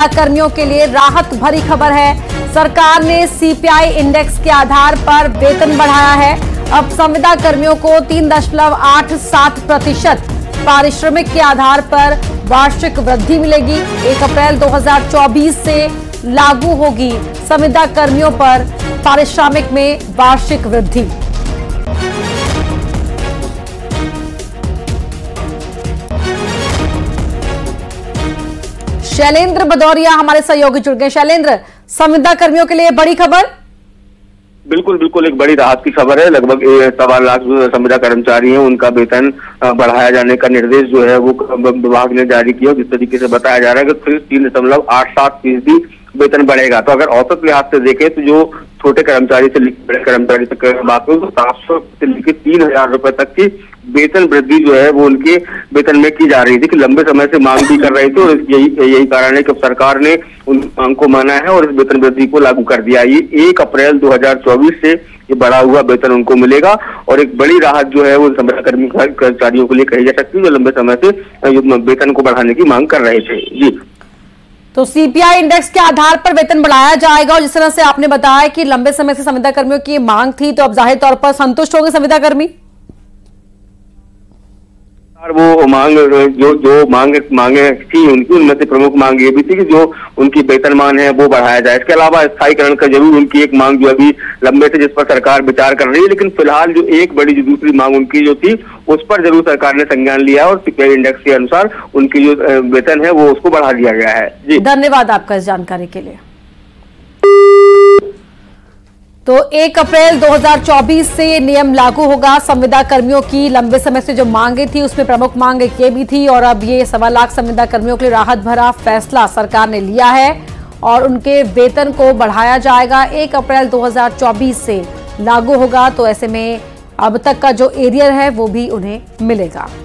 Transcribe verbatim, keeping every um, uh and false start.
कर्मियों के लिए राहत भरी खबर है। सरकार ने सीपीआई इंडेक्स के आधार पर वेतन बढ़ाया है। अब संविदा कर्मियों को तीन दशमलव आठ सात प्रतिशत पारिश्रमिक के आधार पर वार्षिक वृद्धि मिलेगी। एक अप्रैल दो हज़ार चौबीस से लागू होगी संविदा कर्मियों पर पारिश्रमिक में वार्षिक वृद्धि। शैलेंद्र भदौरिया हमारे सहयोगी जुड़ गए। शैलेंद्र, संविदा कर्मियों के लिए बड़ी खबर। बिल्कुल बिल्कुल एक बड़ी राहत की खबर है। लगभग सवा लाख जो संविदा कर्मचारी हैं उनका वेतन बढ़ाया जाने का निर्देश जो है वो विभाग ने जारी किया। जिस तरीके से बताया जा रहा है कि फिर तीन दशमलव आठ सात फीसदी वेतन बढ़ेगा। तो अगर औसत लिहाज से देखें तो जो छोटे कर्मचारी से लेकर बड़े कर्मचारी तक बात करें तो सात सौ से लेकर तीन हजार रुपए तक की वेतन वृद्धि जो है वो उनके वेतन में की जा रही थी कि लंबे समय से मांग भी कर रहे थे और यही यही कारण है कि सरकार ने उन मांग को माना है और इस वेतन वृद्धि को लागू कर दिया। ये एक अप्रैल दो हज़ार चौबीस से ये बढ़ा हुआ वेतन उनको मिलेगा और एक बड़ी राहत जो है वो संविदा कर्मी कर्मचारियों के लिए कही जा सकती है जो लंबे समय से वेतन को बढ़ाने की मांग कर रहे थे। जी, तो सीपीआई इंडेक्स के आधार पर वेतन बढ़ाया जाएगा और जिस तरह से आपने बताया कि लंबे समय से संविदा कर्मियों की मांग थी, तो अब जाहिर तौर पर संतुष्ट होंगे संविदा कर्मी। वो मांग जो जो मांग मांगे थी उनकी, उनमें से प्रमुख मांग ये भी थी कि जो उनकी वेतनमान है वो बढ़ाया जाए। इसके अलावा स्थायीकरण का जरूर उनकी एक मांग जो अभी लंबे से जिस पर सरकार विचार कर रही है, लेकिन फिलहाल जो एक बड़ी जो दूसरी मांग उनकी जो थी उस पर जरूर सरकार ने संज्ञान लिया और सीपीआई इंडेक्स के अनुसार उनकी जो वेतन है वो उसको बढ़ा दिया गया है। जी, धन्यवाद आपका इस जानकारी के लिए। तो एक अप्रैल दो हज़ार चौबीस से ये नियम लागू होगा। संविदा कर्मियों की लंबे समय से जो मांगे थी उसमें प्रमुख मांग एक ये भी थी और अब ये सवा लाख संविदा कर्मियों के लिए राहत भरा फैसला सरकार ने लिया है और उनके वेतन को बढ़ाया जाएगा। एक अप्रैल दो हज़ार चौबीस से लागू होगा। तो ऐसे में अब तक का जो एरियर है वो भी उन्हें मिलेगा।